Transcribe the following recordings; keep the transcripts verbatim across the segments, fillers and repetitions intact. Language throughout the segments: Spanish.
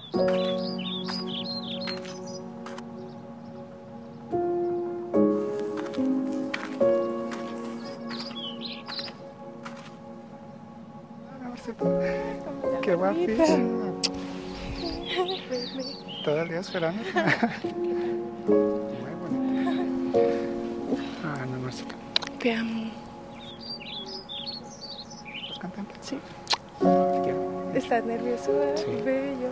Qué guapísima. Todo el día esperando. Muy bonito. Ah, mi amorcito. Te amo. ¿Estás contenta? Sí. Te quiero. ¿Estás nervioso? ¿Verdad? Sí. Bello.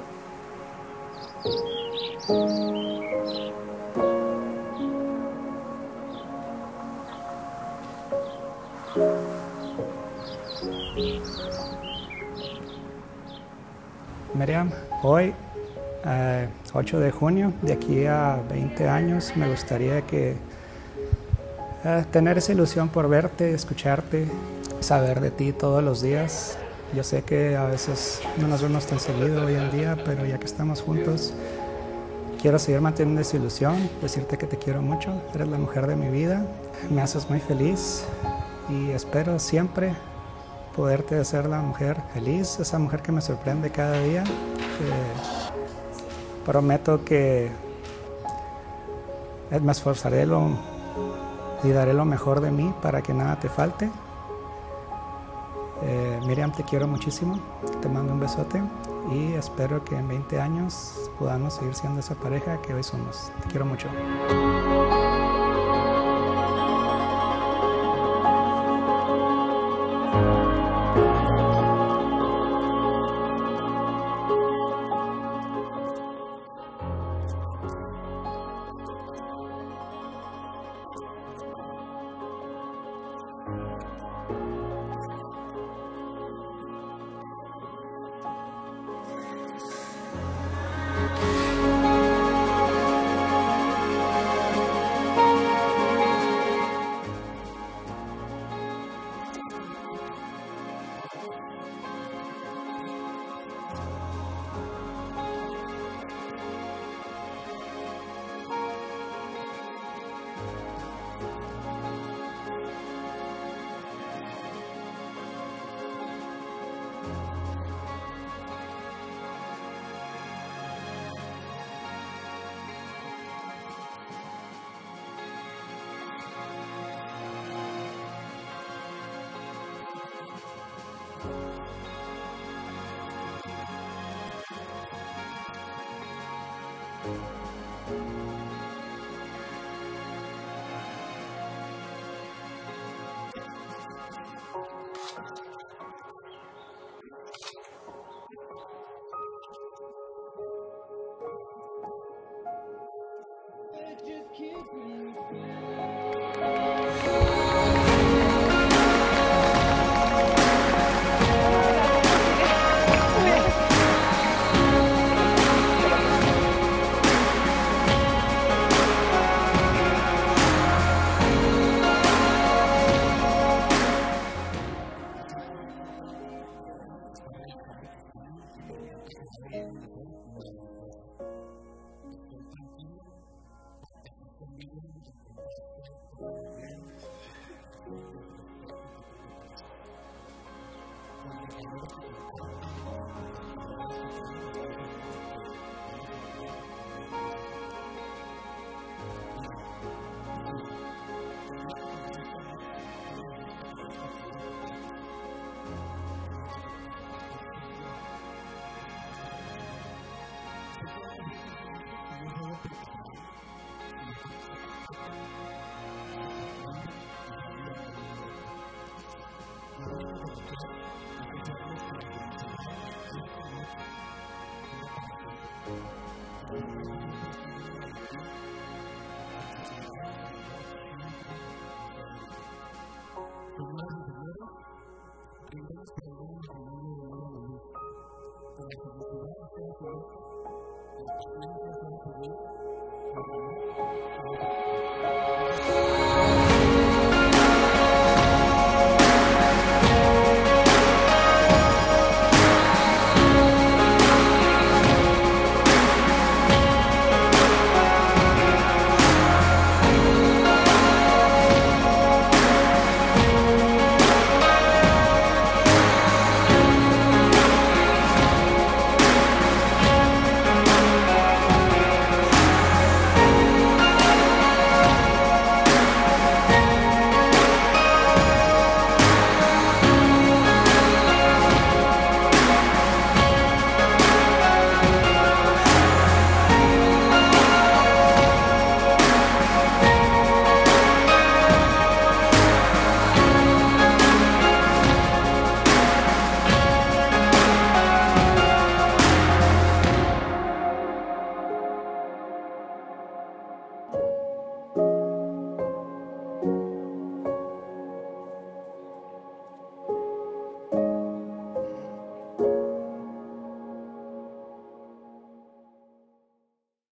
Miriam, hoy, eh, ocho de junio, de aquí a veinte años, me gustaría que eh, tener esa ilusión por verte, escucharte, saber de ti todos los días. Yo sé que a veces no nos vemos tan seguido hoy en día, pero ya que estamos juntos, quiero seguir manteniendo esa ilusión, decirte que te quiero mucho, eres la mujer de mi vida, me haces muy feliz y espero siempre poderte hacer la mujer feliz, esa mujer que me sorprende cada día. Que prometo que me esforzaré lo, y daré lo mejor de mí para que nada te falte. Eh, Miriam, te quiero muchísimo, te mando un besote y espero que en veinte años podamos seguir siendo esa pareja que hoy somos. Te quiero mucho. Thank you.